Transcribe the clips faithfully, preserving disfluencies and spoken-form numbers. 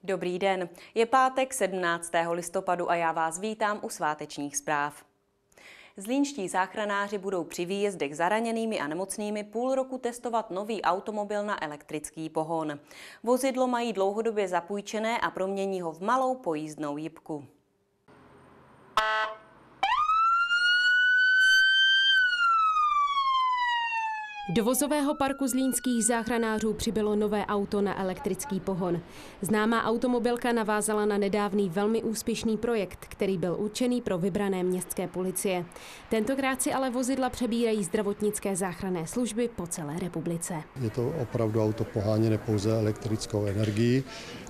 Dobrý den, je pátek sedmnáctého listopadu a já vás vítám u svátečních zpráv. Zlínští záchranáři budou při výjezdech za raněnými a nemocnými půl roku testovat nový automobil na elektrický pohon. Vozidlo mají dlouhodobě zapůjčené a promění ho v malou pojízdnou jipku. Do vozového parku zlínských záchranářů přibylo nové auto na elektrický pohon. Známá automobilka navázala na nedávný velmi úspěšný projekt, který byl určený pro vybrané městské policie. Tentokrát si ale vozidla přebírají zdravotnické záchranné služby po celé republice. Je to opravdu auto poháněné pouze elektrickou energií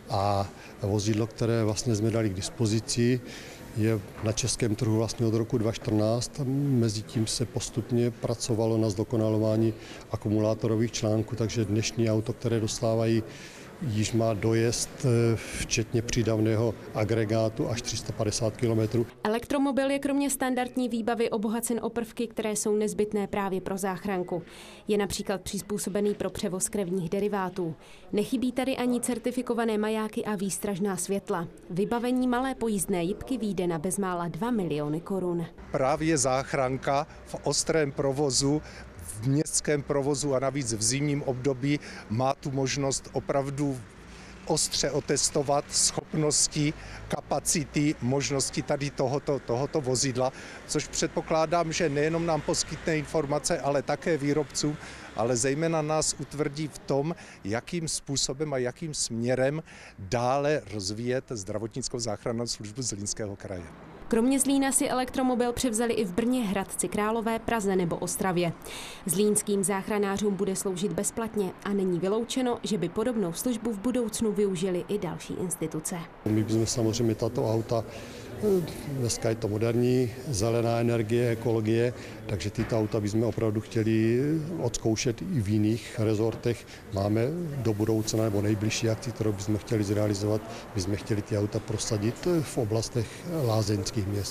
a vozidlo, které vlastně jsme dali k dispozici, je na českém trhu vlastně od roku dva tisíce čtrnáct. Mezitím se postupně pracovalo na zdokonalování akumulátorových článků, takže dnešní auto, které dostávají, již má dojezd včetně přídavného agregátu až tři sta padesát kilometrů. Elektromobil je kromě standardní výbavy obohacen o prvky, které jsou nezbytné právě pro záchranku. Je například přizpůsobený pro převoz krevních derivátů. Nechybí tady ani certifikované majáky a výstražná světla. Vybavení malé pojízdné jipky vyjde na bezmála dva miliony korun. Právě záchranka v ostrém provozu, v městském provozu a navíc v zimním období má tu možnost opravdu ostře otestovat schopnosti, kapacity, možnosti tady tohoto, tohoto vozidla, což předpokládám, že nejenom nám poskytne informace, ale také výrobcům, ale zejména nás utvrdí v tom, jakým způsobem a jakým směrem dále rozvíjet zdravotnickou záchrannou službu Zlínského kraje. Kromě Zlína si elektromobil převzali i v Brně, Hradci Králové, Praze nebo Ostravě. Zlínským záchranářům bude sloužit bezplatně a není vyloučeno, že by podobnou službu v budoucnu využili i další instituce. My bychom samozřejmě tato auta, dneska je to moderní, zelená energie, ekologie, takže tyto auta bychom opravdu chtěli odzkoušet i v jiných rezortech. Máme do budoucna nebo nejbližší akci, kterou bychom chtěli zrealizovat, bychom chtěli ty auta prosadit v oblastech lázeňských měst.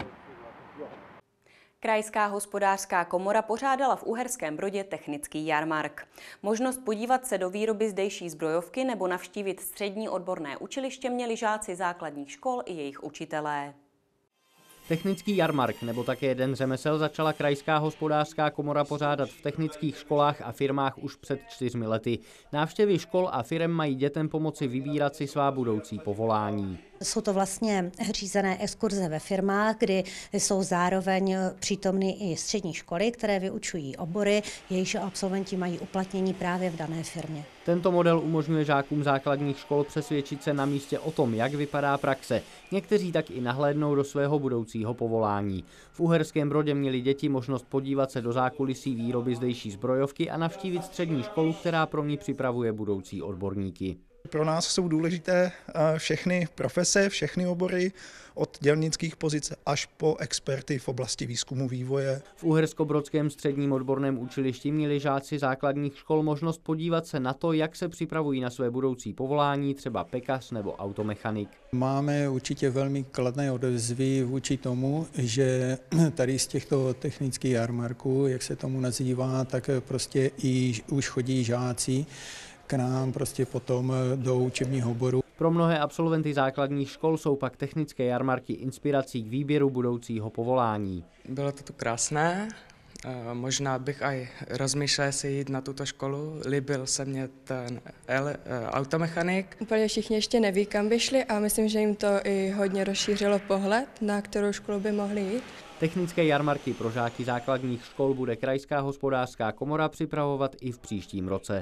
Krajská hospodářská komora pořádala v Uherském Brodě technický jarmark. Možnost podívat se do výroby zdejší zbrojovky nebo navštívit střední odborné učiliště měli žáci základních škol i jejich učitelé. Technický jarmark nebo také Den řemesel začala Krajská hospodářská komora pořádat v technických školách a firmách už před čtyřmi lety. Návštěvy škol a firem mají dětem pomoci vybírat si svá budoucí povolání. Jsou to vlastně řízené exkurze ve firmách, kdy jsou zároveň přítomny i střední školy, které vyučují obory, jejichž absolventi mají uplatnění právě v dané firmě. Tento model umožňuje žákům základních škol přesvědčit se na místě o tom, jak vypadá praxe. Někteří tak i nahlédnou do svého budoucího povolání. V Uherském Brodě měli děti možnost podívat se do zákulisí výroby zdejší zbrojovky a navštívit střední školu, která pro ní připravuje budoucí odborníky. Pro nás jsou důležité všechny profese, všechny obory, od dělnických pozic až po experty v oblasti výzkumu vývoje. V Uherskobrodském středním odborném učilišti měli žáci základních škol možnost podívat se na to, jak se připravují na své budoucí povolání, třeba pekař nebo automechanik. Máme určitě velmi kladné odezvy vůči tomu, že tady z těchto technických jarmarků, jak se tomu nazývá, tak prostě i už chodí žáci k nám prostě potom do učebního oboru. Pro mnohé absolventy základních škol jsou pak technické jarmarky inspirací k výběru budoucího povolání. Bylo to tu krásné, možná bych aj rozmýšlel si jít na tuto školu, líbil se mně ten automechanik. Úplně všichni ještě neví, kam by šli a myslím, že jim to i hodně rozšířilo pohled, na kterou školu by mohli jít. Technické jarmarky pro žáky základních škol bude Krajská hospodářská komora připravovat i v příštím roce.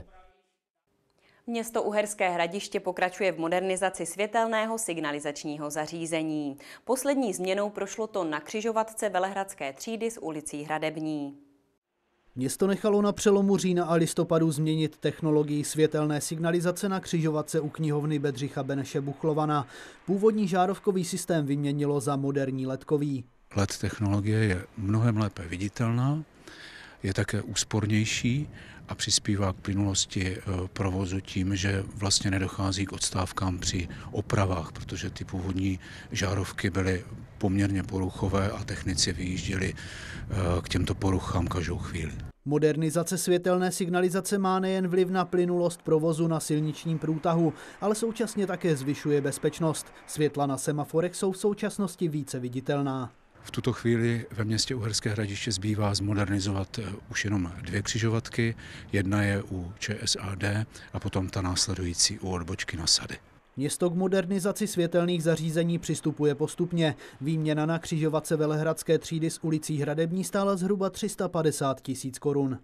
Město Uherské Hradiště pokračuje v modernizaci světelného signalizačního zařízení. Poslední změnou prošlo to na křižovatce Velehradské třídy s ulicí Hradební. Město nechalo na přelomu října a listopadu změnit technologii světelné signalizace na křižovatce u knihovny Bedřicha Beneše Buchlovana. Původní žárovkový systém vyměnilo za moderní ledkový. L E D technologie je mnohem lépe viditelná, je také úspornější a přispívá k plynulosti provozu tím, že vlastně nedochází k odstávkám při opravách, protože ty původní žárovky byly poměrně poruchové a technici vyjížděli k těmto poruchám každou chvíli. Modernizace světelné signalizace má nejen vliv na plynulost provozu na silničním průtahu, ale současně také zvyšuje bezpečnost. Světla na semaforech jsou v současnosti více viditelná. V tuto chvíli ve městě Uherské Hradiště zbývá zmodernizovat už jenom dvě křižovatky. Jedna je u ČSAD a potom ta následující u odbočky na Sady. Město k modernizaci světelných zařízení přistupuje postupně. Výměna na křižovatce Velehradské třídy s ulicí Hradební stála zhruba tři sta padesát tisíc korun.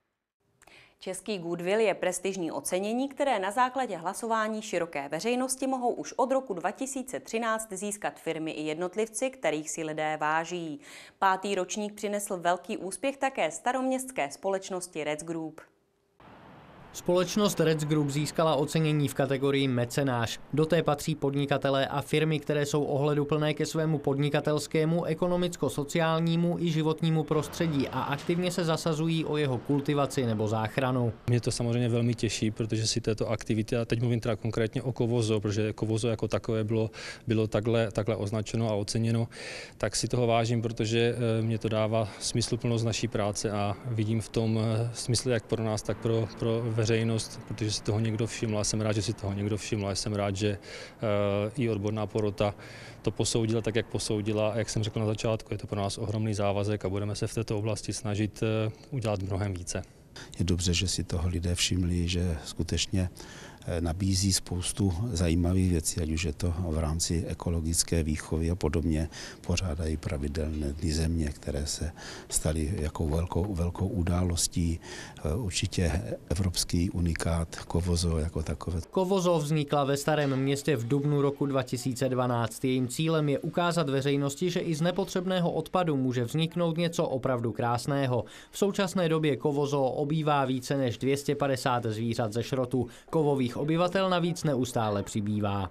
Český Goodwill je prestižní ocenění, které na základě hlasování široké veřejnosti mohou už od roku dva tisíce třináct získat firmy i jednotlivci, kterých si lidé váží. Pátý ročník přinesl velký úspěch také staroměstské společnosti Rec Group. Společnost Rec Group získala ocenění v kategorii mecenáš. Do té patří podnikatelé a firmy, které jsou ohleduplné ke svému podnikatelskému, ekonomicko-sociálnímu i životnímu prostředí a aktivně se zasazují o jeho kultivaci nebo záchranu. Mě to samozřejmě velmi těší, protože si této aktivity, a teď mluvím teda konkrétně o Kovozo, protože Kovozo jako takové bylo, bylo takhle, takhle označeno a oceněno, tak si toho vážím, protože mě to dává smysluplnost naší práce a vidím v tom smysl jak pro nás, tak pro, pro veřejnost, protože si toho někdo všiml. Já jsem rád, že si toho někdo všiml. Já jsem rád, že uh, i odborná porota to posoudila tak, jak posoudila. A jak jsem řekl na začátku, je to pro nás ohromný závazek a budeme se v této oblasti snažit uh, udělat mnohem více. Je dobře, že si toho lidé všimli, že skutečně nabízí spoustu zajímavých věcí, ať už je to v rámci ekologické výchovy a podobně. Pořádají pravidelné dny země, které se staly jako velkou, velkou událostí. Určitě evropský unikát Kovozo jako takové. Kovozo vznikla ve Starém Městě v dubnu roku dva tisíce dvanáct. Jejím cílem je ukázat veřejnosti, že i z nepotřebného odpadu může vzniknout něco opravdu krásného. V současné době Kovozo obývá více než dvě stě padesát zvířat ze šrotu. Kovových obyvatel navíc neustále přibývá.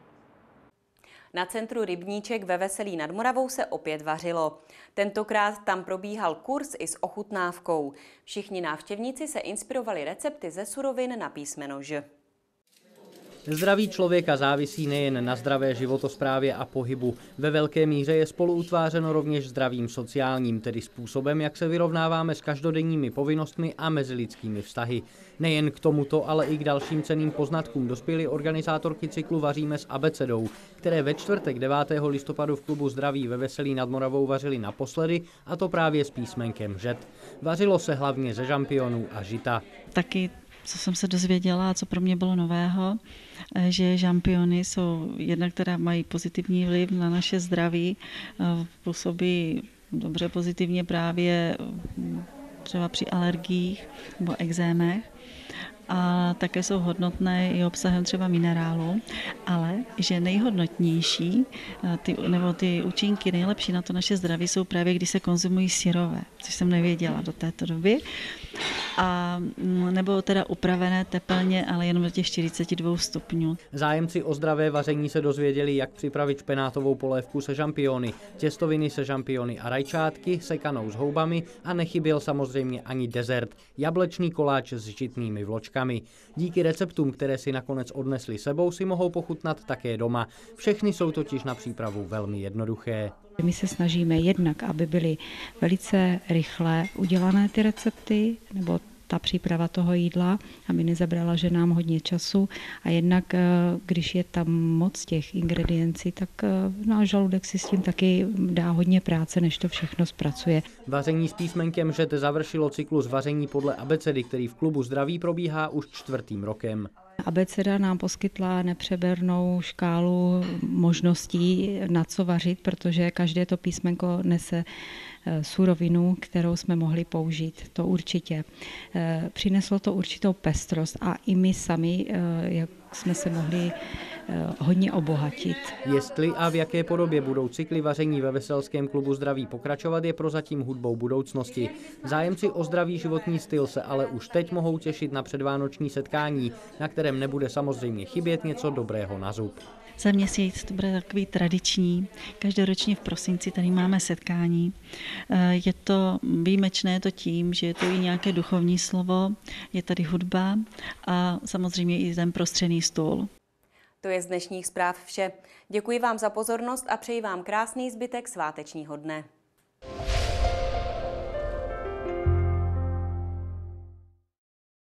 Na centru Rybníček ve Veselí nad Moravou se opět vařilo. Tentokrát tam probíhal kurz i s ochutnávkou. Všichni návštěvníci se inspirovali recepty ze surovin na písmeno Ž. Zdraví člověka závisí nejen na zdravé životosprávě a pohybu. Ve velké míře je spolu utvářeno rovněž zdravím sociálním, tedy způsobem, jak se vyrovnáváme s každodenními povinnostmi a mezilidskými vztahy. Nejen k tomuto, ale i k dalším cenným poznatkům dospěly organizátorky cyklu Vaříme s abecedou, které ve čtvrtek devátého listopadu v klubu Zdraví ve Veselí nad Moravou vařili naposledy, a to právě s písmenkem Žet. Vařilo se hlavně ze žampionů a žita. Taky co jsem se dozvěděla a co pro mě bylo nového, že žampiony jsou jednak, které mají pozitivní vliv na naše zdraví, působí dobře pozitivně právě třeba při alergiích nebo ekzémech. A také jsou hodnotné i obsahem třeba minerálu, ale že nejhodnotnější ty, nebo ty účinky nejlepší na to naše zdraví jsou právě, když se konzumují syrové, což jsem nevěděla do této doby. A nebo teda upravené tepelně, ale jenom do těch čtyřicet dva stupňů. Zájemci o zdravé vaření se dozvěděli, jak připravit špenátovou polévku se žampiony, těstoviny se žampiony a rajčátky sekanou s houbami a nechyběl samozřejmě ani dezert, jablečný koláč s žitnými vločkami. Díky receptům, které si nakonec odnesli sebou, si mohou pochutnat také doma. Všechny jsou totiž na přípravu velmi jednoduché. My se snažíme jednak, aby byly velice rychle udělané ty recepty, nebo ta příprava toho jídla, aby nezabrala ženám hodně času, a jednak, když je tam moc těch ingrediencí, tak náš žaludek si s tím taky dá hodně práce, než to všechno zpracuje. Vaření s písmenkem Žet završilo cyklus vaření podle abecedy, který v klubu Zdraví probíhá už čtvrtým rokem. Abeceda nám poskytla nepřebernou škálu možností, na co vařit, protože každé to písmenko nese surovinu, kterou jsme mohli použít. To určitě. Přineslo to určitou pestrost a i my sami, jak jsme se mohli hodně obohatit. Jestli a v jaké podobě budou cykly vaření ve Veselském klubu Zdraví pokračovat, je prozatím hudbou budoucnosti. Zájemci o zdravý životní styl se ale už teď mohou těšit na předvánoční setkání, na kterém nebude samozřejmě chybět něco dobrého na zub. Za měsíc to bude takový tradiční. Každoročně v prosinci tady máme setkání. Je to výjimečné to tím, že je to i nějaké duchovní slovo, je tady hudba a samozřejmě i ten prostřený stůl. To je z dnešních zpráv vše. Děkuji vám za pozornost a přeji vám krásný zbytek svátečního dne.